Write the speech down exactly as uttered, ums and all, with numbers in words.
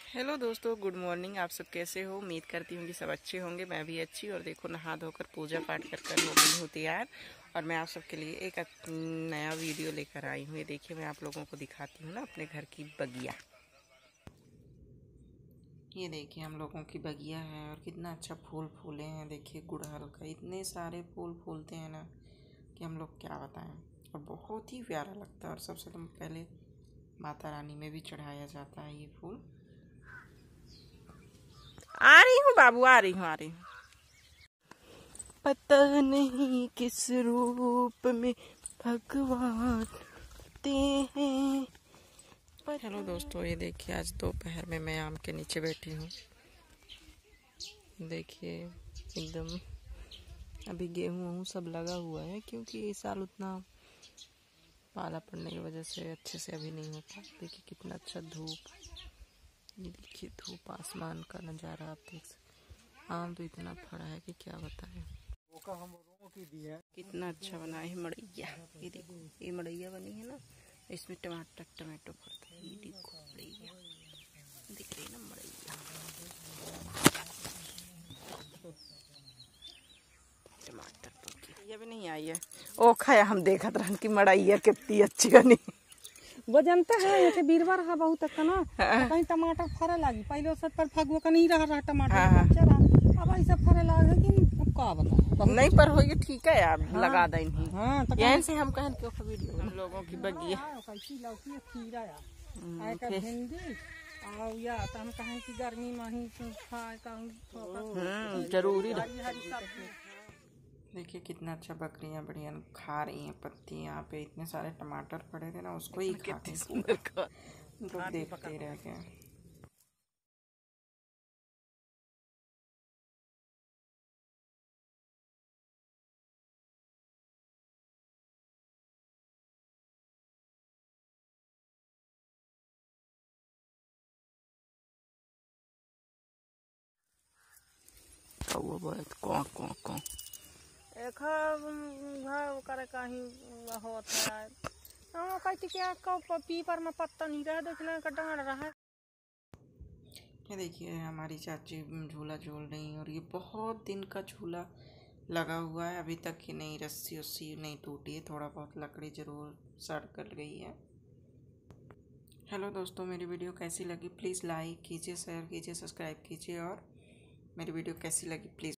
Hello दोस्तों, good morning. आप सब कैसे हो? उम्मीद करती हूँ कि सब अच्छे होंगे। मैं भी अच्छी। और देखो, नहा धोकर पूजा पाठ कर कर हो गई हूँ तैयार। और मैं आप सबके लिए एक नया वीडियो लेकर आई हूँ। ये देखिए, मैं आप लोगों को दिखाती हूँ ना अपने घर की बगिया। ये देखिए, हम लोगों की बगिया है और कितना अच्छा फूल फूले हैं। देखिए, गुड़हल का इतने सारे फूल फूलते हैं ना कि हम लोग क्या बताएं। और बहुत ही प्यारा लगता है। और सबसे तो पहले माता रानी में भी चढ़ाया जाता है ये फूल। आ रही हूँ बाबू, आ रही हूँ आ रही हूँ पता नहीं किस रूप में भगवान ते हैं। हेलो दोस्तों, ये देखिए, आज दोपहर में मैं आम के नीचे बैठी हूँ। देखिए, एकदम अभी गेहूँ वहूँ सब लगा हुआ है, क्योंकि इस साल उतना पाला पड़ने की वजह से अच्छे से अभी नहीं होता। देखिए कितना अच्छा धूप, ये देखिए धूप, आसमान का नज़ारा आप देख सकते। आम तो इतना फड़ा है कि क्या बताएं। कितना अच्छा बना है मड़ैया। ये देखो, ये मड़ैया बनी है ना, इसमें टमाटर टमाटो पड़ता है। ये देखो मड़ैया, दिख रही है ना मड़ैया। टमाटर पकी, ये भी नहीं आई है। ओ खाया, हम देखत रहन की मड़ैया कितनी अच्छी बनी। वो जानता है ये बीरवार है बहुत तक ना। कहीं टमाटर फरे लगी, पहले सब पर फगुआ का नहीं रहा रहा टमाटर। हाँ। अच्छा रहा, अब ऐसा फरे लगा कि का बता नहीं पर हो, ये ठीक है यार। हाँ। लगा दें। हाँ, तो यहीं से हम कहन के वीडियो हम लोगों की बगिया कैसी लौकी खीरा या आए का भिंडी और या तो हम कहें कि गर्मी में ही खाए का जरूरी। देखिए कितना अच्छा बकरियां बढ़िया खा रही हैं पत्ती। यहाँ पे इतने सारे टमाटर पड़े थे ना, उसको ही खाते लोग देखते रह गए। वो बहुत कौन कौन कौन एक घर करे कहीं होता है। हाँ, कहती क्या का पीपर में पत्ता नहीं रहा, देखने का डांड रहा। ये देखिए, हमारी चाची झूला झूल रही, और ये बहुत दिन का झूला लगा हुआ है। अभी तक ये नहीं, रस्सी उस्सी नहीं टूटी है। थोड़ा बहुत लकड़ी जरूर सड़ कर गई है। हेलो दोस्तों, मेरी वीडियो कैसी लगी प्लीज़ लाइक कीजिए, शेयर कीजिए, सब्सक्राइब कीजिए। और मेरी वीडियो कैसी लगी प्लीज़